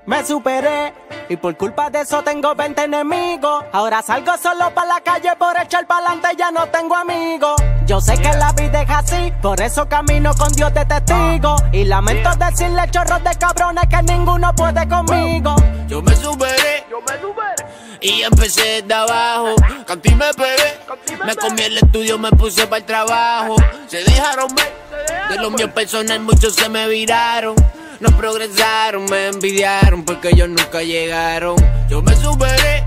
Me superé y por culpa de eso tengo 20 enemigos. Ahora salgo solo pa' la calle por echar pa'lante, ya no tengo amigos. Yo sé que la vida es así, por eso camino con Dios de testigo. Y lamento decirle chorros de cabrones que ninguno puede conmigo. Yo me superé y empecé desde abajo. Canté y me pegué, me comí el estudio, me puse para el trabajo. Se dejaron ver, de lo mío personal muchos se me viraron. No progresaron, me envidiaron porque ellos nunca llegaron. Yo me superé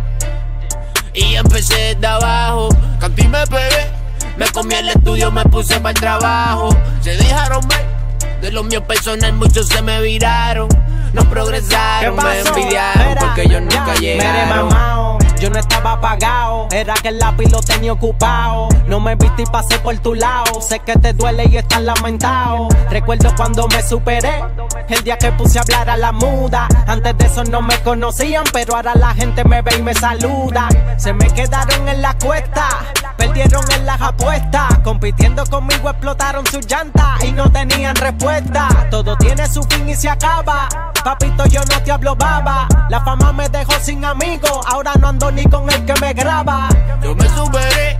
y empecé desde abajo. Canté y me pegué, me comí el estudio, me puse para el trabajo. Se dejaron ver, de lo mío personal muchos se me viraron. No progresaron, me envidiaron porque ellos nunca llegaron. Yo no estaba apagado, era que el lápiz lo tenía ocupado. No me viste y pasé por tu lado. Sé que te duele y estás lamentado. Recuerdo cuando me superé, el día que puse a hablar a la muda. Antes de eso no me conocían, pero ahora la gente me ve y me saluda. Se me quedaron en la cuesta, perdieron en las apuestas. Compitiendo conmigo explotaron sus llantas y no tenían respuesta. Todo tiene su fin y se acaba. Papito, yo no te hablo baba. La fama me dejó sin amigos, ahora no ando ni con el que me graba. Yo me superé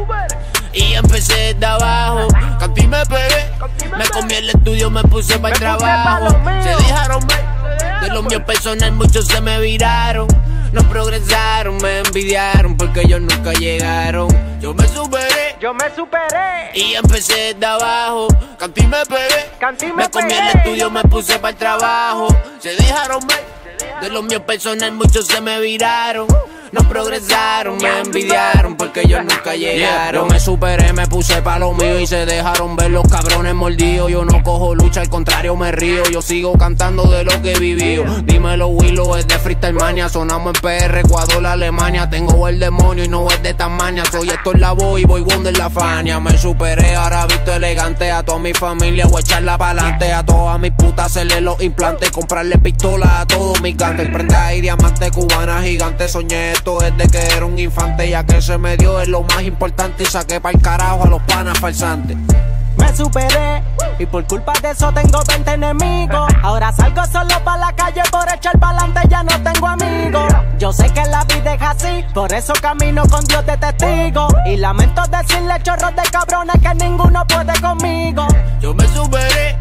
y empecé desde abajo. Canté y me pegué, me comí el estudio, me puse para el trabajo. Se dejaron ver, de lo mío personal muchos se me viraron. No progresaron, me envidiaron porque ellos nunca llegaron. Yo me superé y empecé desde abajo. Canté y me pegué, me comí el estudio, me puse para el trabajo. Se dejaron ver, de lo mío personal muchos se me viraron. No progresaron, me envidiaron porque ellos nunca llegaron. Yo me superé, me puse pa' lo mío y se dejaron ver los cabrones mordidos. Yo no cojo lucha, al contrario me río. Yo sigo cantando de lo que he vivido. Dímelo Willow, es de Freestyle Mania. Sonamos en PR, Ecuador, Alemania. Tengo el demonio y no es de Tasmania. Soy Héctor Lavoe y voy Wonder la Fania. Me superé, ahora visto elegante. A toda mi familia voy a echarla pa'lante. A todas mis putas hacerle los implantes. Comprarle pistolas a todos mis gantes. Prenda y diamante cubana gigante. Soñé esto desde que era un infante, ya que se me dio es lo más importante y saqué pa'l carajo a los panas falsantes. Me superé y por culpa de eso tengo 20 enemigos. Ahora salgo solo pa' la calle por echar pa'lante, ya no tengo amigos. Yo sé que la vida es así, por eso camino con Dios de testigo. Y lamento decirle chorros de cabrones que ninguno puede conmigo. Yo me superé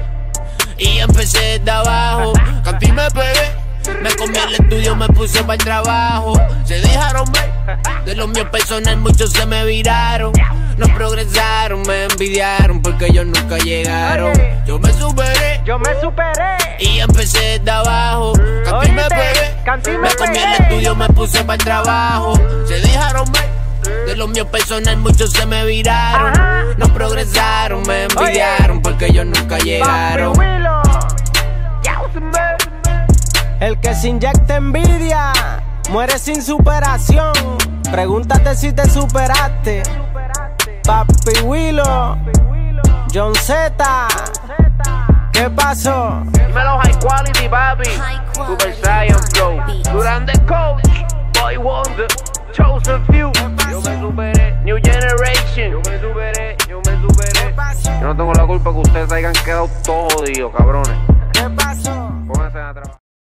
y empecé desde abajo. Canté y me pegué, me comí el estudio, me puse para el trabajo. Se dejaron ver, de lo mío personal muchos se me viraron. No progresaron, me envidiaron porque ellos nunca llegaron. Yo me superé y empecé desde abajo. Canté y me pegué, me comí el estudio, me puse para el trabajo. Se dejaron ver, de lo mío personal muchos se me viraron. No progresaron, me envidiaron porque ellos nunca llegaron. El que se inyecta envidia muere sin superación. Pregúntate si te superaste. Papi Willow, John Z, ¿qué pasó? Dímelo High Quality, papi. Super Saiyan Flow. Durante Coach, Boy Wonder, Chosen Few. Yo me superé. New Generation. Yo me superé. Yo no tengo la culpa que ustedes hayan quedado todos jodidos, cabrones. ¿Qué pasó? Pónganse a trabajar.